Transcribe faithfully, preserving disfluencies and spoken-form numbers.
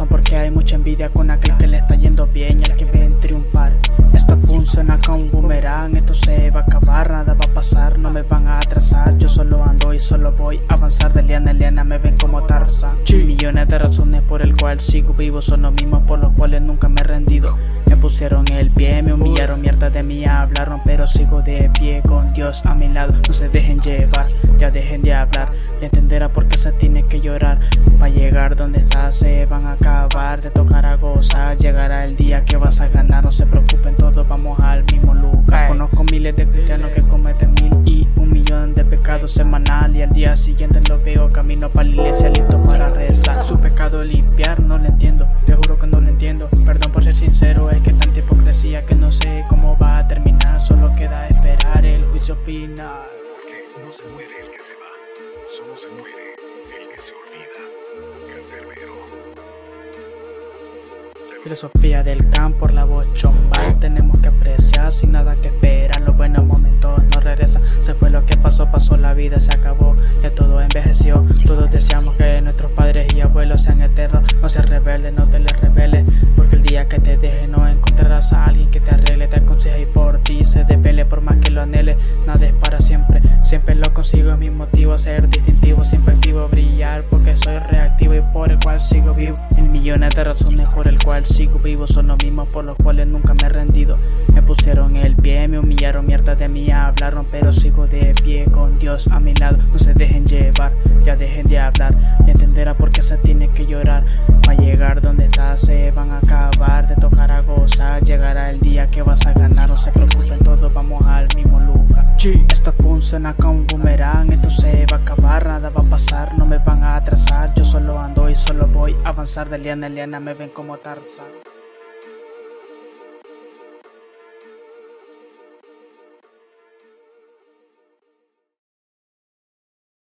corazón porque hay mucha envidia con aquel que le está yendo bien y al que ven triunfar. Esto funciona con un boomerang, esto se va a acabar, nada va a pasar, no me van a atrasar. Yo solo ando y solo voy a avanzar, de liana en liana me ven como Tarzan. Millones de razones por el cual sigo vivo, son los mismos por los cuales nunca me he rendido. Me pusieron el pie, me humillaron, mierda de mí hablaron, pero sigo de pie con Dios a mi lado. No se dejen llevar, ya dejen de hablar, ya entenderá por qué se tiene que llorar. Pa' llegar donde estás se van a acabar, te tocará gozar, llegará el día que vas a ganar. No se preocupen, todos vamos al mismo lugar. Conozco miles de cristianos que cometen mil y un millón de pecados semanal, y al día siguiente los veo camino para la iglesia listo para rezar. Su pecado limpiar no lo entiendo, te juro que no lo entiendo. Perdón por ser sincero, es que tanta hipocresía que no sé cómo va a terminar. Solo queda esperar el juicio final. Porque no se muere el que se va, solo se muere el que se olvida. Cancerbero. Filosofía del campo por la voz chombal. Tenemos que apreciar sin nada que esperar. Los buenos momentos no regresan. Se fue lo que pasó, pasó, la vida se acabó. Ya todo envejeció. Todos deseamos que nuestros padres y abuelos sean eternos. No seas rebelde, no te les rebeles, porque el día que te deje no encontrarás a alguien que te arregle, te aconseje y por ti se desvele. Por más que lo anhele, nada es para siempre. Siempre lo consigo, es mi motivo, ser distintivo, siempre activo, brillar, porque soy reactivo y por el cual sigo vivo. En millones de razones por el cual sigo vivo, son los mismos por los cuales nunca me he rendido. Me pusieron el pie, me humillaron, mierda de mí hablaron, pero sigo de pie con Dios a mi lado. No se dejen llevar, ya dejen de hablar, ya entenderá por qué se tiene que llorar. Pa' llegar donde estás se van a acabar, te tocará gozar, llegará el día que vas a ganar. No se preocupen, todos vamos al mismo lugar. Esto funciona con un boomerang, esto se va a acabar, nada va a pasar, no me van a atrasar. Yo solo ando y solo voy a avanzar, de liana en liana me ven como Tarzan.